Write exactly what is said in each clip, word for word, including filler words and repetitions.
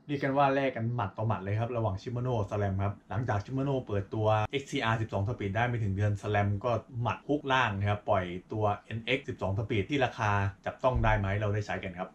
เรียกกันว่าแลกกันหมัดต่อหมัดเลยครับระหว่างชิมาโน่สแลมครับหลังจากชิมาโน่เปิดตัว เอ็กซ์ ที อาร์ สิบสอง Speed ได้ไม่ถึงเดือนสแลมก็หมัดฮุกล่างนะครับปล่อยตัว เอ็น เอ็กซ์ สิบสอง Speed ที่ราคาจับต้องได้ไหมเราได้ใช้กันครับ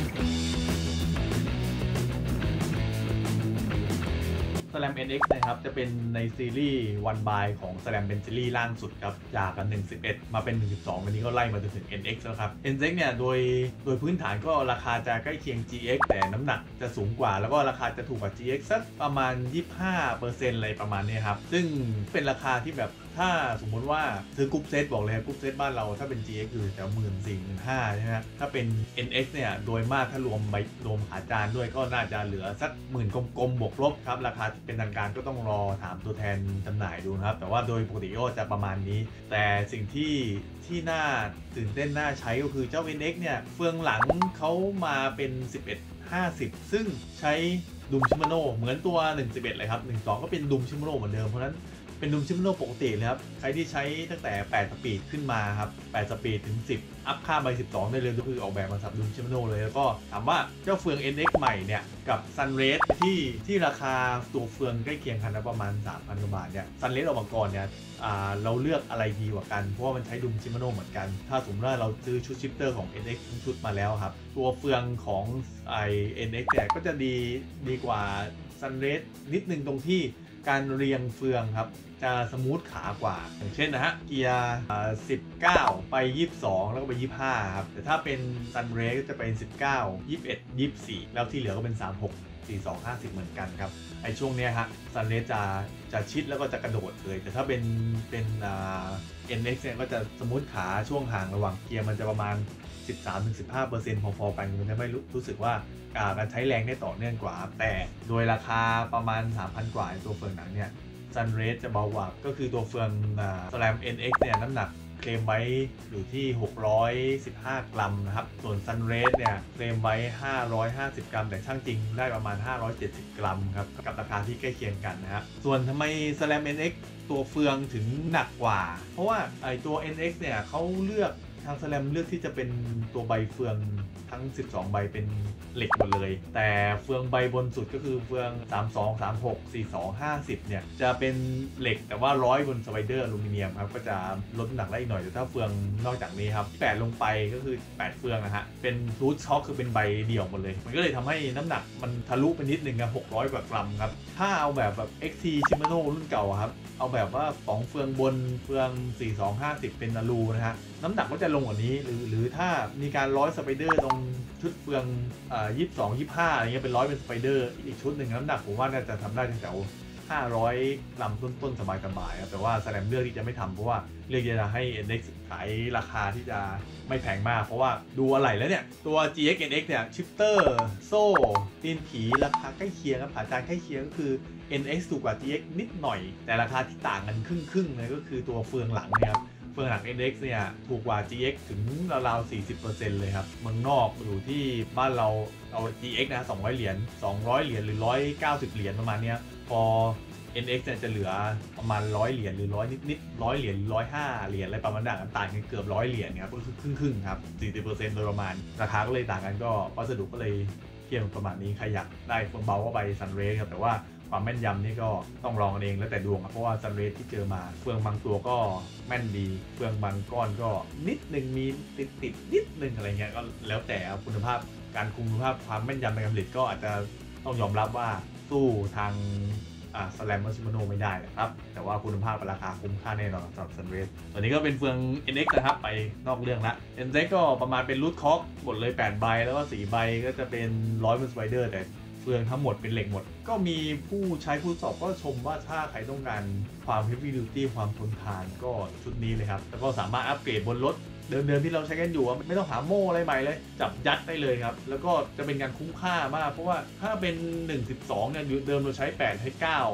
Slam เอ็น เอ็กซ์ นะครับจะเป็นในซีรีส์ One Buy ของ Slam เป็นซีรีส์ล่างสุดครับจากกันหนึ่งจุดสิบเอ็ดมาเป็นหนึ่งจุดสิบสองวันนี้ก็ไล่มาจนถึง เอ็น เอ็กซ์ แล้วครับ เอ็น เอ็กซ์ เนี่ยโดยโดยพื้นฐานก็ราคาจะใกล้เคียง จี เอ็กซ์ แต่น้ำหนักจะสูงกว่าแล้วก็ราคาจะถูกกว่า จี เอ็กซ์ สักประมาณ ยี่สิบห้าเปอร์เซ็นต์ อะไรประมาณนี้ครับซึ่งเป็นราคาที่แบบถ้าสมมติว่าซื้อกรุ๊ปเซตบอกเลยกรุ๊ปเซตบ้านเราถ้าเป็น จี เอ็กซ์ อยู่แถวหมื่นสี่หมื่นห้าใช่ไหมถ้าเป็น เอ็น เอ็กซ์ เนี่ยโดยมากถ้ารวมใบรวมขาจานด้วยก็น่าจะเหลือสักหมื่นกลมๆบวกลบครับราคาเป็นทางการก็ต้องรอถามตัวแทนจำหน่ายดูนะครับแต่ว่าโดยปกติก็จะประมาณนี้แต่สิ่งที่ที่น่าตื่นเต้นน่าใช้ก็คือเจ้า เอ็น เอ็กซ์ เนี่ยเฟืองหลังเขามาเป็น สิบเอ็ดห้าสิบ ซึ่งใช้ดุมชิมาโน่เหมือนตัวหนึ่งจุดสิบเอ็ดเลยครับหนึ่งจุดสองก็เป็นดุมชิมาโน่เหมือนเดิมเพราะนั้นเป็นดุมชิมาโน่ปกติเลยครับใครที่ใช้ตั้งแต่แปดสปีดขึ้นมาครับแปดสปีดถึงสิบอัพค่าไปสิบสองได้เลยก็คือออกแบบมาสับดุมชิมาโน่เลยแล้วก็ถามว่าเจ้าเฟือง เอ็น เอ็กซ์ ใหม่เนี่ยกับ Sunrace ที่ที่ราคาตัวเฟืองใกล้เคียงกันนะประมาณ สามพัน กว่าบาทเนี่ย Sunrace ออกมาก่อนเนี่ยเราเลือกอะไรดีกว่ากันเพราะว่ามันใช้ดุมชิมาโน่เหมือนกันถ้าสมมติว่าเราซื้อชุดชิปเตอร์ของ เอ็น เอ็กซ์ ทั้งชุดมาแล้วครับตัวเฟืองของไอ เอ็น เอ็กซ์ เนี่ยก็จะดีดีกว่า Sunrace นิดนึงตรงที่การเรียงเฟืองครับจะสมูทขากว่าอย่างเช่นนะฮะเกียร์สิบเก้าไปยี่สิบสองแล้วก็ไปยี่สิบห้าครับแต่ถ้าเป็น Sunrace ก็จะเป็นสิบเก้า ยี่สิบเอ็ด ยี่สิบสี่แล้วที่เหลือก็เป็นสามสิบหก สี่สิบสอง ห้าสิบเหมือนกันครับไอช่วงนี้ฮะ Sunrace จะจะชิดแล้วก็จะกระโดดเลยแต่ถ้าเป็นเป็นอ่า เอ็น เอ็กซ์ เนี่ยก็จะสมูทขาช่วงห่างระหว่างเกียร์มันจะประมาณ สิบสามถึงสิบห้าเปอร์เซ็นต์ พอๆกันมันจะไม่รู้รู้สึกว่าการใช้แรงได้ต่อเนื่องกว่าแต่โดยราคาประมาณ สามพัน กว่าตัวเฟืองหนังเนี่ย Sunrace จะเบากว่าก็คือตัวเฟือง Slam เอ็น เอ็กซ์ เนี่ยน้ำหนักเคลมไว้อยู่ที่หกร้อยสิบห้ากรัมนะครับส่วน Sunrace เนี่ยเคลมไว้ห้าร้อยห้าสิบกรัมแต่ช่างจริงได้ประมาณห้าร้อยเจ็ดสิบกรัมครับกับราคาที่ใกล้เคียงกันนะครับส่วนทำไม Slam เอ็น เอ็กซ์ ตัวเฟืองถึงหนักกว่าเพราะว่าไอตัว เอ็น เอ็กซ์ เนี่ยเขาเลือกทาง Slam เลือกที่จะเป็นตัวใบเฟืองทั้งสิบสองใบเป็นเหล็กหมดเลยแต่เฟืองใบบนสุดก็คือเฟืองสามสิบสอง สามสิบหก สี่สิบสอง ห้าสิบเนี่ยจะเป็นเหล็กแต่ว่าร้อยบนสไปเดอร์อลูมิเนียมครับก็จะลดน้ำหนักได้อีกหน่อยแต่ถ้าเฟืองนอกจากนี้ครับแปดลงไปก็คือแปดเฟืองนะฮะเป็นรูทช็อคคือเป็นใบเดี่ยวหมดเลยมันก็เลยทำให้น้ำหนักมันทะลุไปนิดนึงครับหกร้อยกว่ากรัมครับถ้าเอาแบบแบบ เอ็กซ์ ที Shimano รุ่นเก่าครับเอาแบบว่าสองเฟืองบนเฟืองสี่สิบสอง ห้าสิบเป็นอลูนะฮะน้ำหนักก็จะลงกว่านี้หรือหรือถ้ามีการร้อยสไปเดอร์ตรงชุดเฟืองอ่ายี่สิบสอง ยี่สิบห้าอะไรเงี้ยเป็นร้อยเป็นสไปเดอร์อีกชุดหนึ่งน้ำหนักผมว่าน่าจะทำได้แถวห้าร้อยกรัมต้นๆสบายๆครับแต่ว่า Slam เลือกที่จะไม่ทำเพราะว่าเลือกจะให้ เอ็น เอ็กซ์ ขายราคาที่จะไม่แพงมากเพราะว่าดูอะไรแล้วเนี่ยตัว จี เอ็กซ์ เอ็น เอ็กซ์ เนี่ยชิปเตอร์โซ่ตีนผีราคาใกล้เคียงครับขาจานใกล้เคียงก็คือ เอ็น เอ็กซ์ ถูกกว่า จี เอ็กซ์ นิดหน่อยแต่ราคาที่ต่างกันครึ่งๆเลยก็คือตัวเฟืองหลังเนี่ยครับเฟืองหลัง เอ็น เอ็กซ์ เนี่ยถูกกว่า จี เอ็กซ์ ถึงราวๆ สี่สิบเปอร์เซ็นต์ เลยครับเมืองนอกอยู่ที่บ้านเราเอา จี เอ็กซ์ นะสองร้อยเหรียญสองร้อยเหรียญหรือหนึ่งร้อยเก้าสิบเหรียญประมาณนี้พอ เอ็น เอ็กซ์ เนี่ยจะเหลือประมาณร้อยเหรียญหรือร้อยนิดๆร้อยเหรียญหรือร้อยห้าเหรียญอะไรประมาณนั้นต่างกันเกือบร้อยเหรียญครับก็คือครึ่งๆครับ สี่สิบเปอร์เซ็นต์ โดยประมาณราคาก็เลยต่างกันก็วัสดุก็เลยเทียบประมาณนี้ใครอยากได้เฟืองเบาก็ไป Sunrace ครับแต่ว่าความแม่นยำนี่ก็ต้องลองกันเองแล้วแต่ดวงครับเพราะว่า Sunrace ที่เจอมาเฟืองบางตัวก็แม่นดีเฟืองบางก้อนก็นิดนึงมีติดติดนิดนึงอะไรเงี้ยก็แล้วแต่คุณภาพการคุมคุณภาพความแม่นยำในการผลิตก็อาจจะต้องยอมรับว่าสู้ทางอ่า Slam ชิมาโน่ไม่ได้นะครับแต่ว่าคุณภาพราคาคุ้มค่าแน่นอนสำหรับ Sunrace ตัวนี้ก็เป็นเฟือง เอ็น เอ็กซ์ นะครับไปนอกเรื่องละ เอ็น เอ็กซ์ ก็ประมาณเป็นรูทคอกหมดเลยแปดใบแล้วก็สี่ใบก็จะเป็นร้อยเป็นสไปเดอร์แต่เฟืองทั้งหมดเป็นเหล็กหมดก็มีผู้ใช้ผู้สอบก็ชมว่าถ้าใครต้องการความ heavy duty ความทนทานก็ชุดนี้เลยครับแล้วก็สามารถอัปเกรดบนรถเดิมๆที่เราใช้กันอยู่ไม่ต้องหาโม่อะไรใหม่เลยจับยัดได้เลยครับแล้วก็จะเป็นการคุ้มค่ามากเพราะว่าถ้าเป็นหนึ่ง สิบสองเนี่ยเดิมเราใช้แปดให้เก้า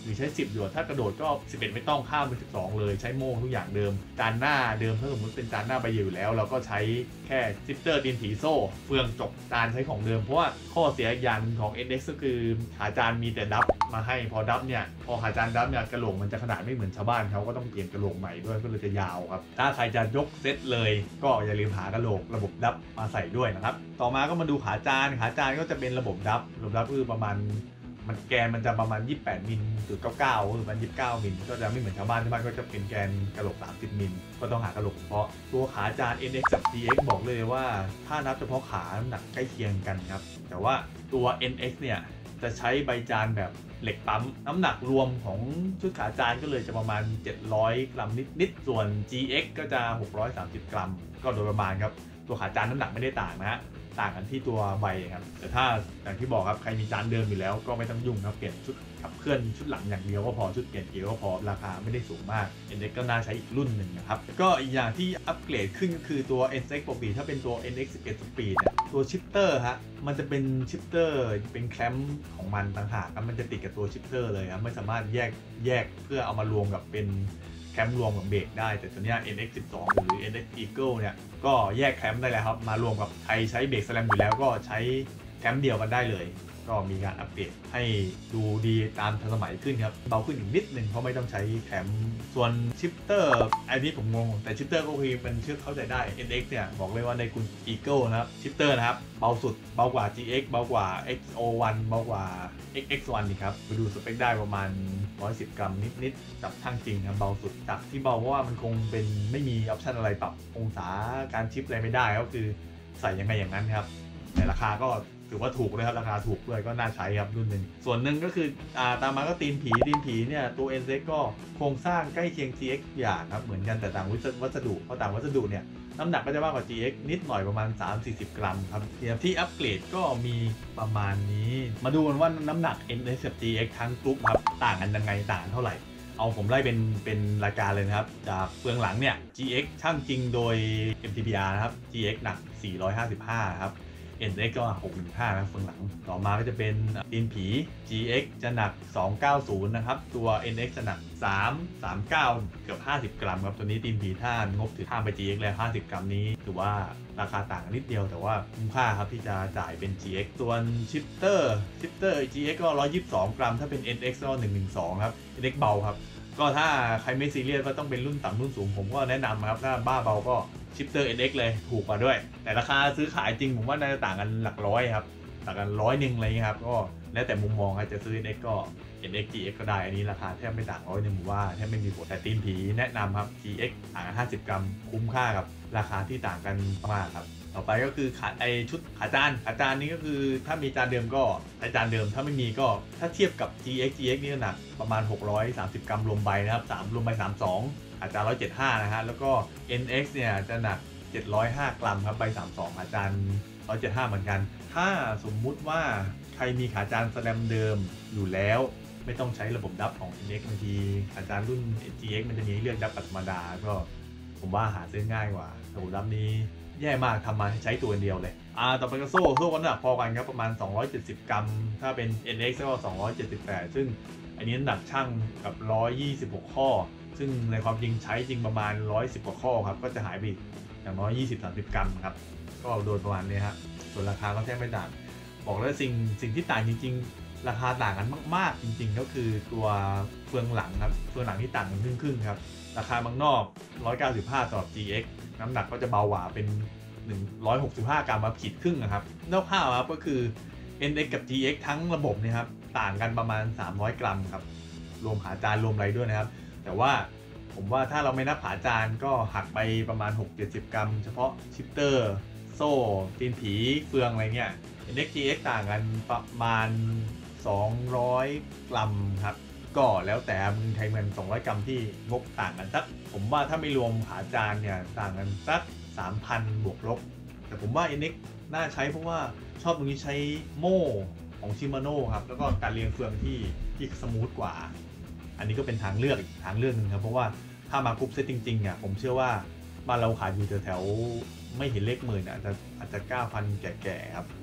หรือใช้สิบอยู่ถ้ากระโดดก็สิบเอ็ดไม่ต้องข้ามไปสิบสองเลยใช้โม่ทุกอย่างเดิมจานหน้าเดิมถ้าสมมติเป็นจานหน้าใบอยู่แล้วเราก็ใช้แค่ซิปเตอร์ตีนผีโซ่เฟืองจบจานใช้ของเดิมเพราะว่าข้อเสียอย่างของ เอ็น เอ็กซ์ ก็คือขาจานมีแต่ดับมาให้พอดับเนี่ยพอขาจานดับเนี่ยกระโหลกมันจะขนาดไม่เหมือนชาวบ้านเขาก็ต้องเปลี่ยนกระโหลกใหม่ด้วยก็เลยจะยาวครับถ้าใครจะยกเซตเลยก็อย่าลืมหากระโหลกระบบดับมาใส่ด้วยนะครับต่อมาก็มาดูขาจานขาจานก็จะเป็นระบบดับระบบดับคือประมาณมันแกนมันจะประมาณยี่สิบแปดมิลจุดเก้าเก้าคือมันยี่สิบเก้ามิลก็จะไม่เหมือนชาวบ้านชาวบ้านก็จะเป็นแกนกระโหลกสามสิบมิลก็ต้องหากระโหลกเฉพาะตัวขาจาน เอ็น เอ็กซ์ กับ จี เอ็กซ์ บอกเลยว่าถ้านับเฉพาะขาน้ำหนักใกล้เคียงกันครับแต่ว่าตัว เอ็น เอ็กซ์ เนี่ยจะใช้ใบจานแบบเหล็กปั๊มน้ำหนักรวมของชุดขาจานก็เลยจะประมาณเจ็ดร้อยกรัมนิดๆส่วน จี เอ็กซ์ ก็จะหกร้อยสามสิบกรัมก็โดยประมาณครับตัวขาจานน้ำหนักไม่ได้ต่างนะฮะต่างกันที่ตัวใบครับแต่ถ้าอย่างที่บอกครับใครมีจานเดิมอยู่แล้วก็ไม่ต้องยุ่งครับเปลี่ยนชุดขับเคลื่อนชุดหลังอย่างเดียวก็พอชุดเปลี่ยนเกียร์ก็พอราคาไม่ได้สูงมาก เอ็น เอ็กซ์ ก็น่าใช้อีกรุ่นหนึ่งนะครับก็อีกอย่างที่อัปเกรดขึ้นก็คือตัว เอ็น เอ็กซ์ ปกติถ้าเป็นตัว เอ็น เอ็กซ์ สิบเอ็ด Speed เนี่ยตัวชิปเตอร์ฮะมันจะเป็นชิปเตอร์เป็นแคมป์ของมันต่างหากครับมันจะติดกับตัวชิปเตอร์เลยครับไม่สามารถแยกแยกเพื่อเอามารวมกับเป็นแคมป์รวมกับเบรกได้แต่ตัวนี้ เอ็น เอ็กซ์ สิบสอง หรือ เอ็น เอ็กซ์ Eagle เนี่ยก็แยกแคมป์ได้แล้วครับมารวมกับใครใช้เบรกสแลมอยู่แล้วก็ใช้แคมป์เดียวกันได้เลยก็มีการอัปเดตให้ดูดีตามทันสมัยขึ้นครับเบาขึ้นอีกนิดนึงเพราะไม่ต้องใช้แคมป์ส่วนชิปเตอร์อันนี้ผมงงแต่ชิปเตอร์ก็คือเป็นเชื่อเข้าใจได้ เอ็น เอ็กซ์ เนี่ยบอกเลยว่าในคุณ Eagle นะครับชิปเตอร์นะครับเบาสุดเบากว่า จี เอ็กซ์ เบากว่า เอ็กซ์ โอ วัน เบากว่า เอ็กซ์ เอ็กซ์ วัน นี่ครับไปดูสเปคได้ประมาณหนึ่งร้อยสิบกรัมนิดๆจับทั้งจริงครับเบาสุดจากที่เบาเพราะว่ามันคงเป็นไม่มีออปชันอะไรปรับองศาการชิปอะไรไม่ได้ก็คือใส่ยังไงอย่างนั้นครับแต่ราคาก็ถือว่าถูกเลยครับราคาถูกด้วยก็น่าใช้ครับรุ่นหนึ่งส่วนหนึ่งก็คืออ่าตามมาก็ตีนผีตีนผีเนี่ยตัว เอ็น เอ็กซ์ ก็โครงสร้างใกล้เคียง จี เอ็กซ์ อย่างครับเหมือนกันแต่ต่างวัสดุเพราะต่างวัสดุเนี่ยน้ำหนักก็จะมากกว่า จี เอ็กซ์ นิดหน่อยประมาณ สามถึงสี่สิบ กรัมครับที่อัปเกรดก็มีประมาณนี้มาดูกันว่าน้ำหนัก เอ็น เอ็กซ์ กับ จี เอ็กซ์ ทั้งกรุ๊ปครับต่างกันยังไงต่างเท่าไหร่เอาผมไล่เป็นเป็นรายการเลยนะครับจากเฟืองหลังเนี่ย จี เอ็กซ์ ช่างจริงโดย เอ็ม ที บี อาร์ นะครับ จี เอ็กซ์ หนักสี่ร้อยห้าสิบห้าครับเอ็น เอ็กซ์ ก็หกสิบห้านะเฟืองหลังต่อมาก็จะเป็นตีนผี จี เอ็กซ์ จะหนักสองร้อยเก้าสิบนะครับตัว เอ็น เอ็กซ์ จะหนักสามร้อยสามสิบเก้าเกือบห้าสิบกรัมครับตัวนี้ตีนผีถ้างบถือข้ามไป จี เอ็กซ์ แล้วห้าสิบกรัมนี้ถือว่าราคาต่างนิดเดียวแต่ว่าคุ้มค่าครับที่จะจ่ายเป็น จี เอ็กซ์ ส่วนชิปเตอร์ชิปเตอร์ จี เอ็กซ์ ก็หนึ่งร้อยยี่สิบสองกรัมถ้าเป็น เอ็น เอ็กซ์ ก็หนึ่งร้อยสิบสองครับ เอ็น เอ็กซ์ เบาครับก็ถ้าใครไม่ซีเรียสว่าต้องเป็นรุ่นต่ำรุ่นสูงผมก็แนะนำครับถ้าบ้าเบาก็ชิปเตอร์ เอ็น เอ็กซ์ เลยถูกกว่าด้วยแต่ราคาซื้อขายจริงผมว่าน่าจะต่างกันหลักร้อยครับต่างกันร้อยหนึ่งอะไรเงี้ยครับก็แล้วแต่มุมมองใครจะซื้อ เอ็น เอ็กซ์ ก็ เอ็น เอ็กซ์ จี เอ็กซ์ ก็ได้อันนี้ราคาแทบไม่ต่างร้อยหนึ่งผมว่าแทบไม่มีผลแต่ตีนผีแนะนำครับ จี เอ็กซ์ ต่างกันห้าสิบกรัมคุ้มค่ากับราคาที่ต่างกันมากครับต่อไปก็คือขาไอชุดขาจานขาจานนี้ก็คือถ้ามีจานเดิมก็ใช้จานเดิมถ้าไม่มีก็ถ้าเทียบกับ จี เอ็กซ์ จี เอ็กซ์ นี่หนักประมาณหกร้อยสามสิบกรัมรวมใบนะครับสามรวมใบสามสิบสองขาจานหนึ่งร้อยเจ็ดสิบห้านะฮะแล้วก็ เอ็น เอ็กซ์ เนี่ยจะหนักเจ็ดร้อยห้ากรัมครับใบสามสิบสองขาจานหนึ่งร้อยเจ็ดสิบห้าเหมือนกันถ้าสมมุติว่าใครมีขาจานสแลมเดิมอยู่แล้วไม่ต้องใช้ระบบดับของ เอ็น เอ็กซ์ บางทีขาจานรุ่น จี เอ็กซ์ มันจะมีเลือกดับธรรมดาก็ผมว่าหาซื้อง่ายกว่าระบบดับนี้แย่มากทำมาใช้ตัวเดียวเลยอ่าต่อไปก็โซ่โซ่ก็น้ำหนักพอกันครับประมาณสองร้อยเจ็ดสิบกรัมถ้าเป็น เอ็น เอ็กซ์ ก็สองร้อยเจ็ดสิบแปดซึ่งอันนี้น้ำหนักช่างกับหนึ่งร้อยยี่สิบหกข้อซึ่งในความจริงใช้จริงประมาณหนึ่งร้อยสิบกว่าข้อครับก็จะหายไปอย่างน้อย ยี่สิบถึงสามสิบ กรัมครับก็โดยประมาณนี้ฮะส่วนราคาก็แทบไม่ต่างบอกแล้วสิ่งสิ่งที่ต่างจริงๆราคาต่างกันมากๆจริงๆก็คือตัวเฟืองหลังครับเฟืองหลังที่ต่างกันครึ่งๆครับราคาบางนอกหนึ่งร้อยเก้าสิบห้าสำหรับ จี เอ็กซ์ น้ำหนักก็จะเบากว่าเป็นหนึ่งร้อยหกสิบห้ากรัมมาขีดครึ่งนะครับนอกข้าวครับก็คือ เอ็น เอ็กซ์ กับ จี เอ็กซ์ ทั้งระบบเนี่ยครับต่างกันประมาณสามร้อยกรัมครับรวมขาจานรวมอะไรด้วยนะครับแต่ว่าผมว่าถ้าเราไม่นับขาจานก็หักไปประมาณ หกถึงเจ็ดสิบ กรัมเฉพาะชิปเตอร์โซ่ตีนผีเฟืองอะไรเงี้ย เอ็น เอ็กซ์ จี เอ็กซ์ ต่างกันประมาณสองร้อยกรัมครับก็แล้วแต่มึงใช้เงินสองร้อยกรัมที่งบต่างกันสักผมว่าถ้าไม่รวมขาจานเนี่ยต่างกันสัก สามพัน บวกลบแต่ผมว่า เอ็น เอ็กซ์ น่าใช้เพราะว่าชอบตรงนี้ใช้โม่ของชิมาโน่ครับแล้วก็การเรียงเฟืองที่ที่สมูทกว่าอันนี้ก็เป็นทางเลือกอีกทางเลือกนึงครับเพราะว่าถ้ามากรุ๊ปเซตจริงๆอ่ะผมเชื่อว่าบ้านเราขายอยู่แถวๆไม่เห็นเลขหมื่นอาจจะอาจจะ เก้าพัน แก่ๆครับ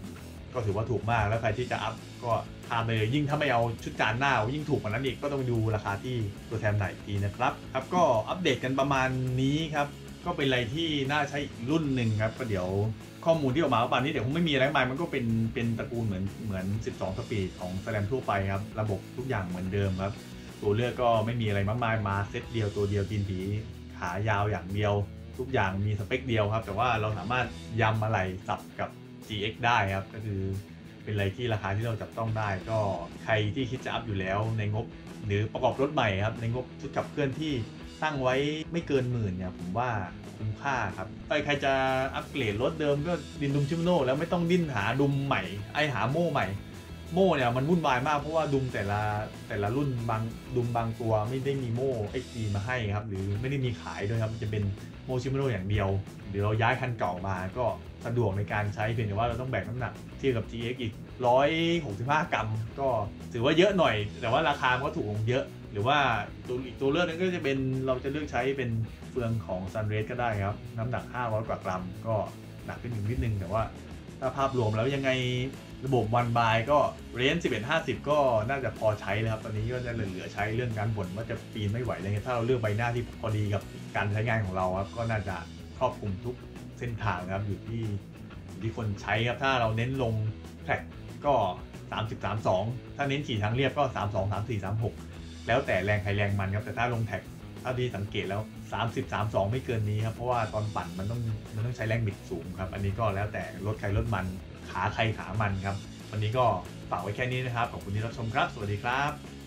ก็ถือว่าถูกมากแล้วใครที่จะอัพก็ทำไปเลยยิ่งถ้าไม่เอาชุดจานหน้ายิ่งถูกกว่านั้นอีกก็ต้องไปดูราคาที่ตัวแทนไหนทีนะครับครับก็อัปเดตกันประมาณนี้ครับก็เป็นอะไรที่น่าใช้อีกรุ่นหนึ่งครับก็เดี๋ยวข้อมูลที่ออกมาประมาณนี้เดี๋ยวคงไม่มีอะไรมากมันก็เป็นเป็นตระกูลเหมือนเหมือนสิบสองสปีดของแสลมทั่วไปครับระบบทุกอย่างเหมือนเดิมครับตัวเลือกก็ไม่มีอะไรมากมายมาเซตเดียวตัวเดียวตีนผีขายาวอย่างเดียวทุกอย่างมีสเปคเดียวครับแต่ว่าเราสามารถยำอะไรสับกับ จี เอ็กซ์ ได้ครับก็คือเป็นอะไรที่ราคาที่เราจับต้องได้ก็ใครที่คิดจะอัพอยู่แล้วในงบหรือประกอบรถใหม่ครับในงบชุดขับเคลื่อนที่ตั้งไว้ไม่เกินหมื่นเนี่ยผมว่าคุ้มค่าครับใครจะอัปเกรดรถเดิมก็ดินดุมชิมโน่แล้วไม่ต้องดิ้นหาดุมใหม่ไอหาโม่ใหม่โม่เนี่ยมันวุ่นวายมากเพราะว่าดุมแต่ละแต่ละรุ่นบางดุมบางตัวไม่ได้มีโม่ เอ็กซ์ ดี มาให้ครับหรือไม่ได้มีขายด้วยครับจะเป็นโม่ชิมโน่อย่างเดียวหรือเราย้ายคันเก่ามาก็สะดวกในการใช้เพียงแต่ว่าเราต้องแบกน้ำหนักเทียบกับ จี เอ็กซ์ อีกหนึ่งร้อยหกสิบห้ากรัมก็ถือว่าเยอะหน่อยแต่ว่าราคามันก็ถูกลงเยอะหรือว่าตัวอีกตัวเลือกนึงก็จะเป็นเราจะเลือกใช้เป็นเฟืองของ Sunrace ก็ได้ครับน้ำหนักห้าร้อยกว่ากรัมก็หนักขึ้นอีกนิดนึงแต่ว่าถ้าภาพรวมแล้วยังไงระบบวันบายก็เรนจ์สิบเอ็ดห้าสิบก็น่าจะพอใช้แล้วครับตอนนี้ก็จะเหลือใช้เรื่องการบ่นว่าจะปีนไม่ไหวอะไรเงี้ยถ้าเราเลือกใบหน้าที่พอดีกับการใช้งานของเราครับก็น่าจะครอบคลุมทุกเส้นทางครับอยู่ที่อยู่ที่คนใช้ครับถ้าเราเน้นลงแทร็กก็สามสิบ สามสิบสองถ้าเน้นขี่ทางเรียบก็สามสิบสอง สามสิบสี่ สามสิบหกแล้วแต่แรงใครแรงมันครับแต่ถ้าลงแท็กถ้าที่สังเกตแล้วสามสิบ สามสิบสองไม่เกินนี้ครับเพราะว่าตอนปั่นมันต้องมันต้องใช้แรงบิดสูงครับอันนี้ก็แล้วแต่รถใครรถมันขาใครขามันครับวันนี้ก็ฝากไว้แค่นี้นะครับขอบคุณที่รับชมครับสวัสดีครับ